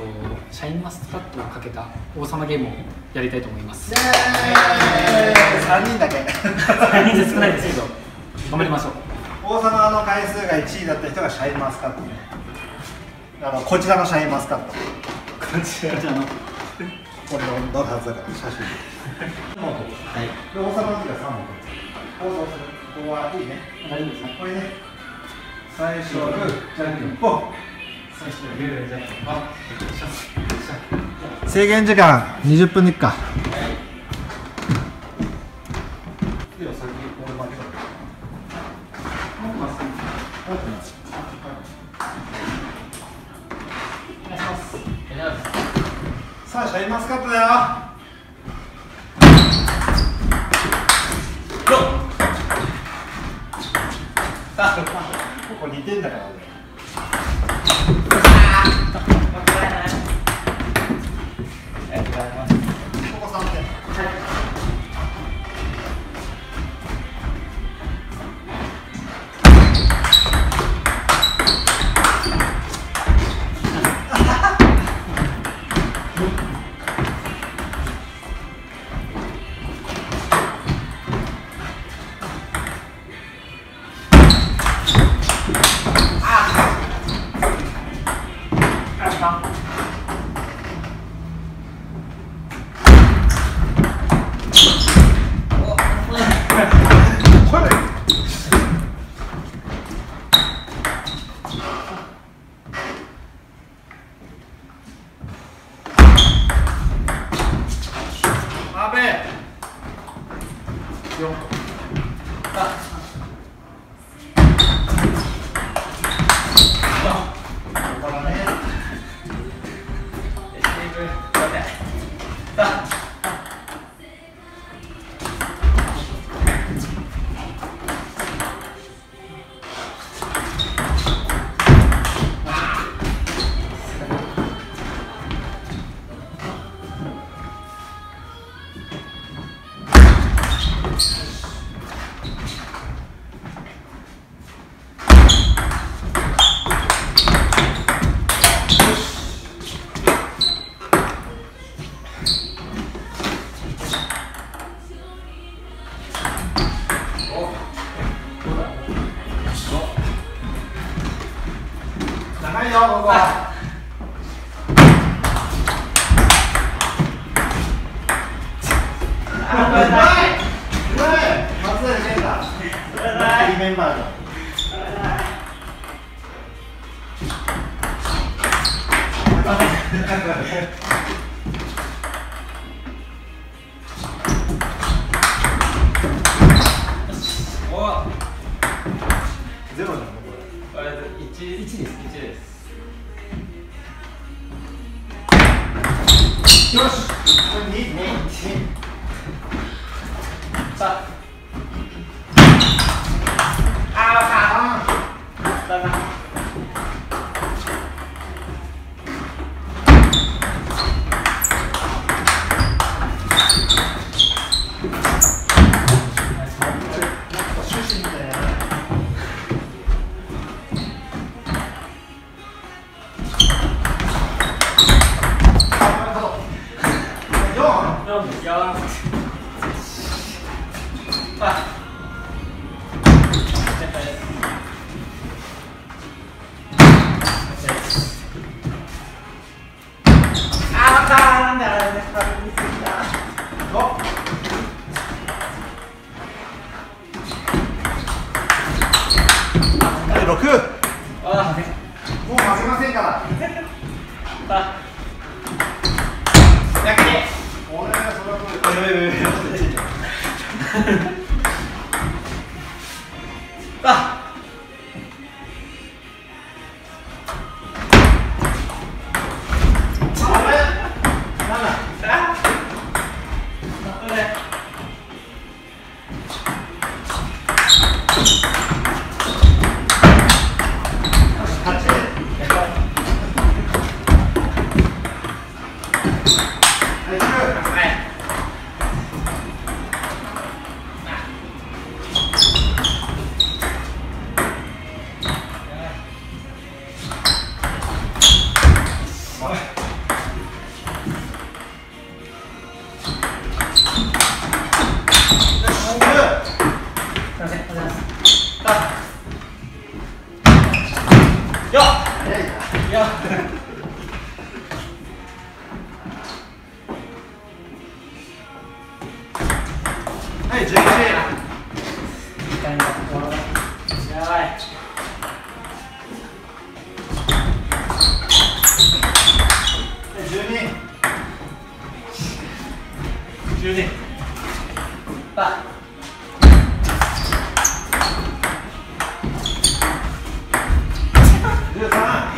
シャインマスカットをかけた王様ゲームをやりたいと思います。 3人だけ 3人で少ないですけど頑張りましょう。 王様の回数が1位だった人がシャインマスカットね。こちらのシャインマスカット、こちらのこれの乗るはずだから写真はい。で王様の時は3本放送する。ここはいいね。 大丈夫ですか。 これね、最初はグーじゃんけんぽん。 最初はグーじゃんけんぽん。 制限時間20分でいっか。では先俺負けた。さあシャインマスカットだよ。ここ2点だからね。ここ3点。長いよここは。うまい。松平健太。リメンバーだ。ゼロじゃんこれ。 1です。1です。 よし。これ2。 さ 6。もう負けませんから。 はい、11。 やばい。 12。12。 あ。 13。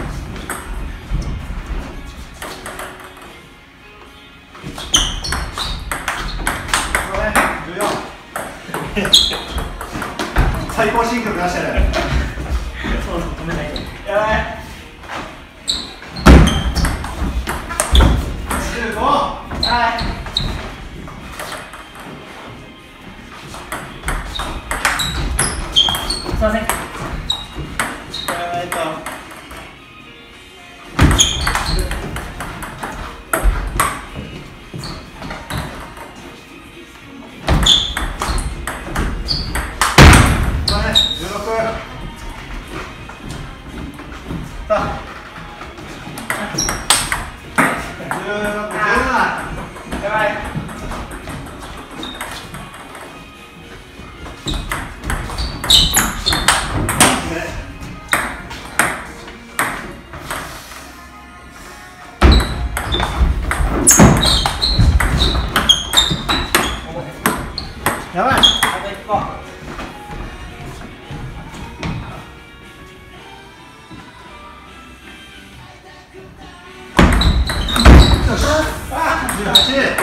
最高新曲出してる。 そうそう、止めないと。 やばい。15。 はい。すいません。 やばいと。やばい。 あと1個。 18。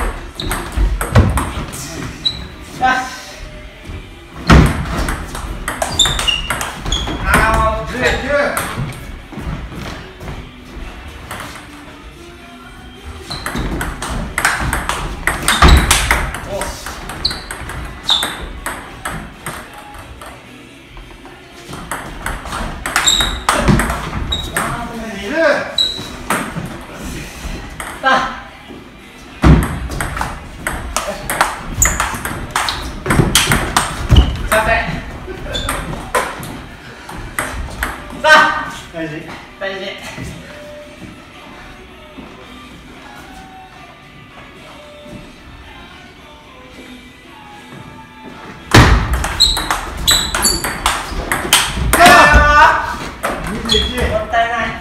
大事。 大事。 21。 もったいない。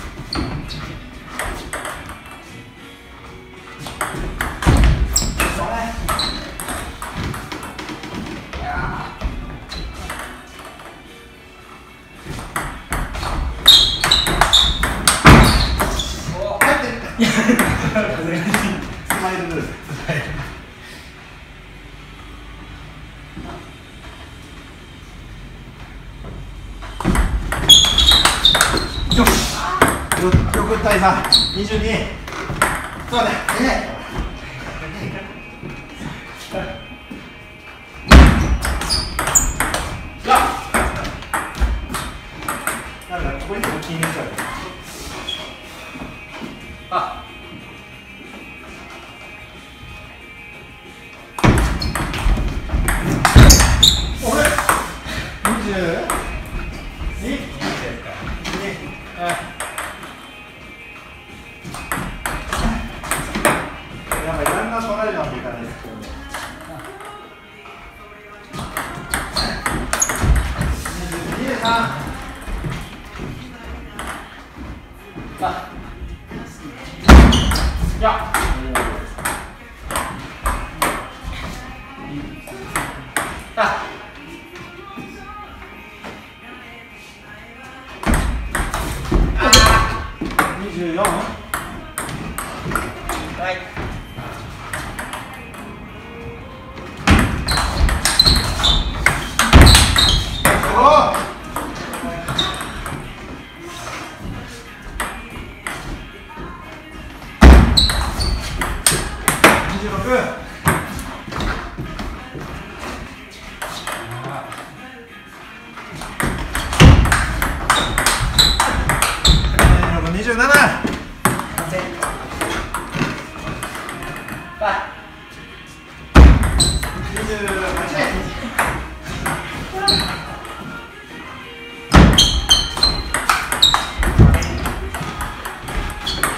スマイルルール。6対3、22。そうだね。なんかここにも気になっちゃう。 あ。 なんかいろんな取られるわけいかないですけどね。23。 あ。いや。あ。 24。 はい。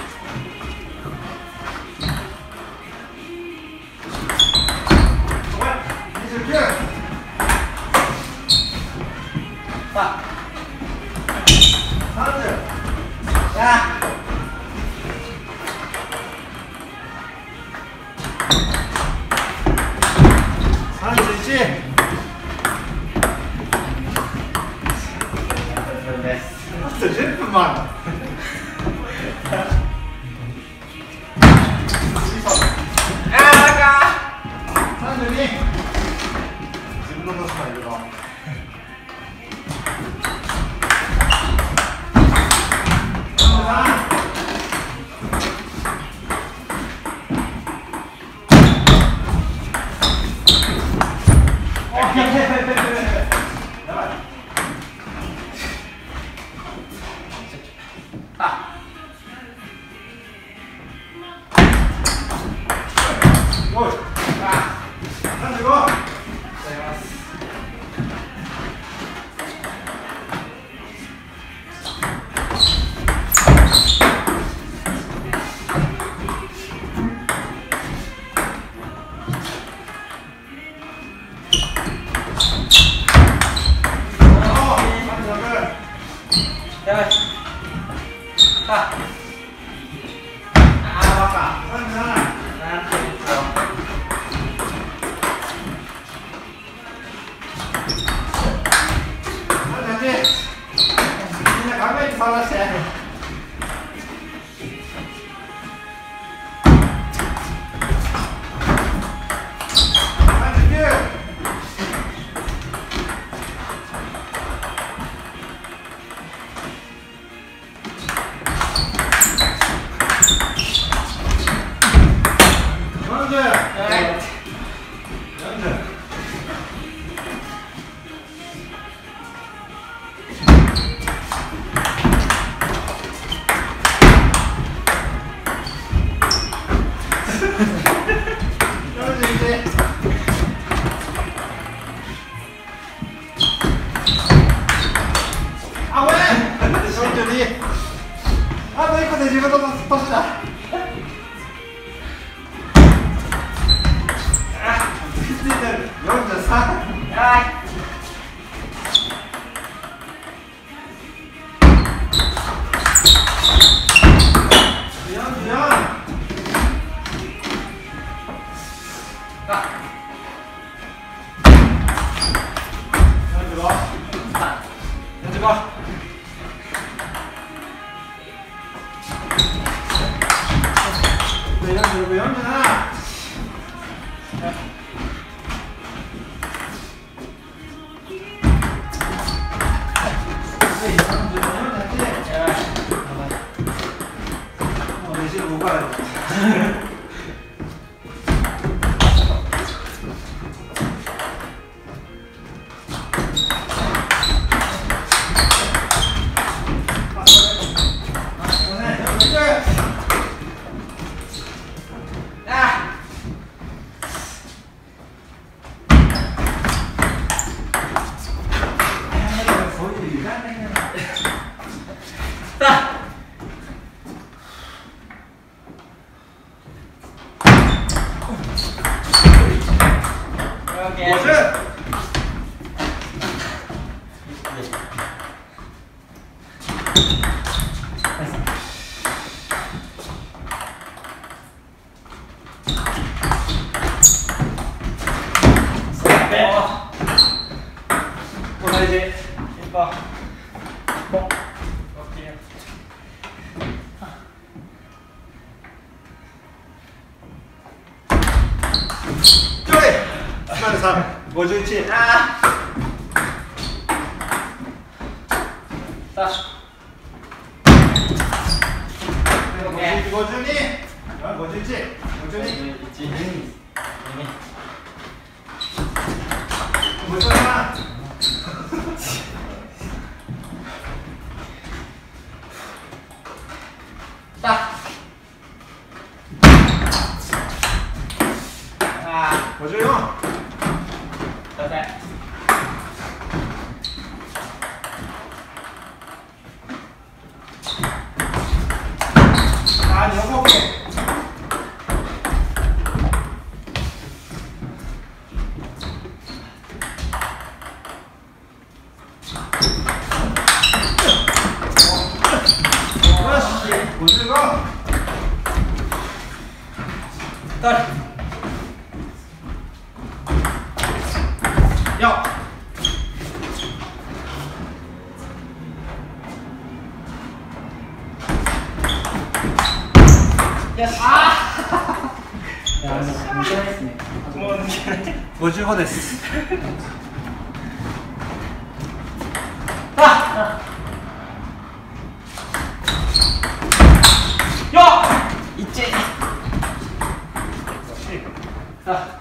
27。28。 31。あと10分もある。32。自分の年からいるの。あと1個で自分の年だ。ついてる。43。はい。51。ああ。52。54。 よし。ああ。いや、もう抜けないですね。 もう抜けない。 55です。 あ。よっ。1。あ。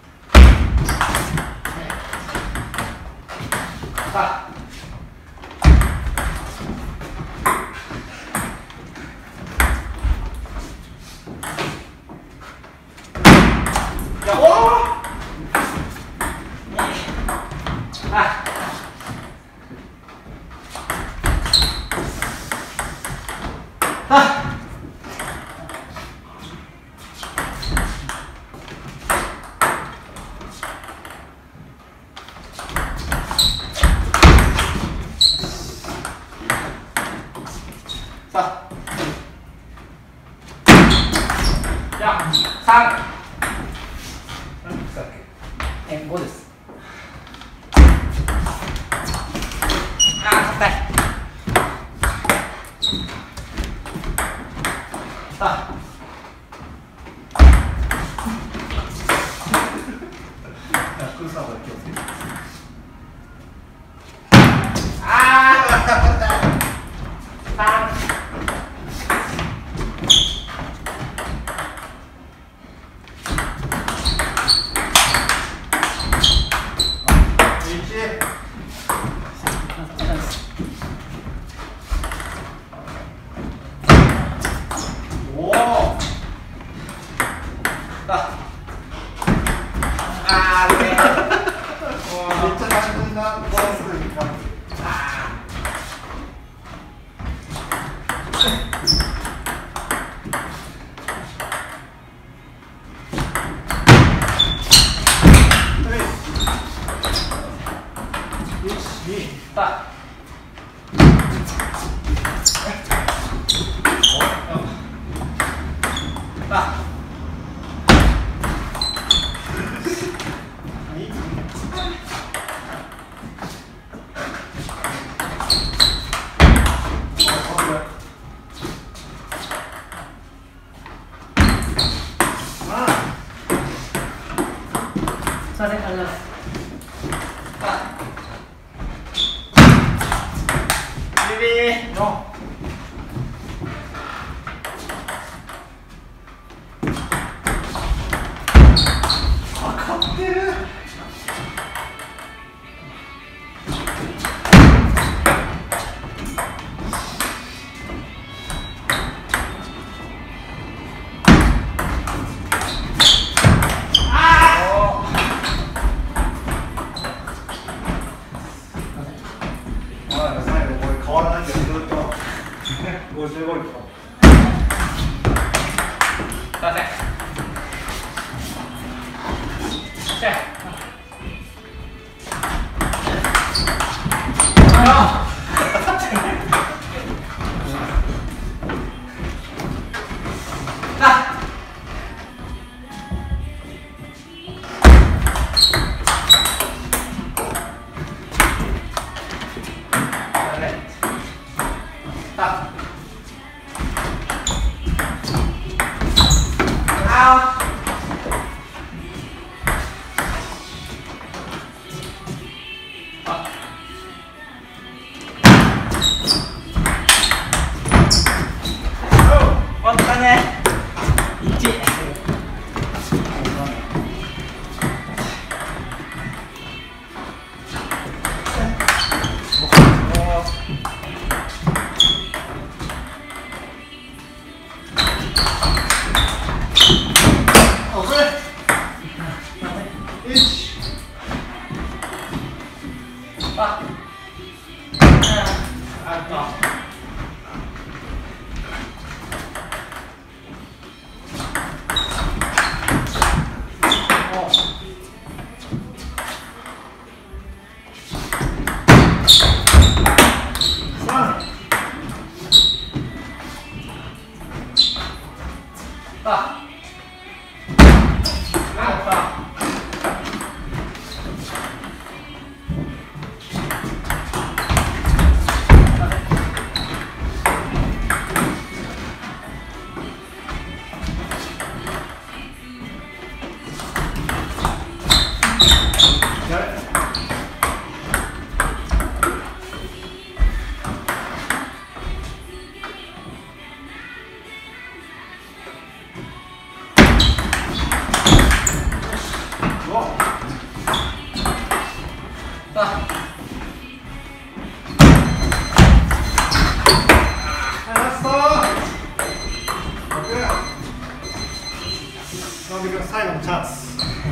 あ。5です。ああ、硬い。あ。 クーサーは気をつけて。 ああ。すいません、ありがとうございます。 やれ。最後のチャンス。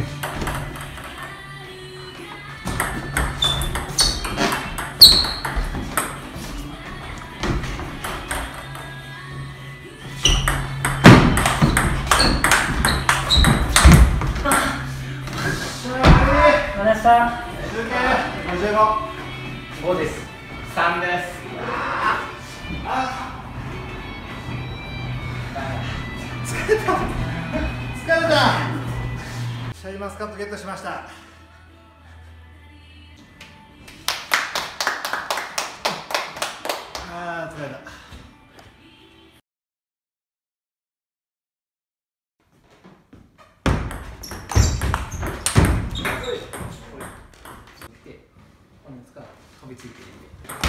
5です。3です。 疲れた。シャインマスカットゲットしました。疲れた。 飛びついてるんで。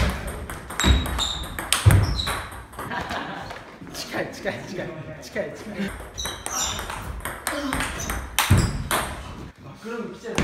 近い。バックルーム来ちゃう。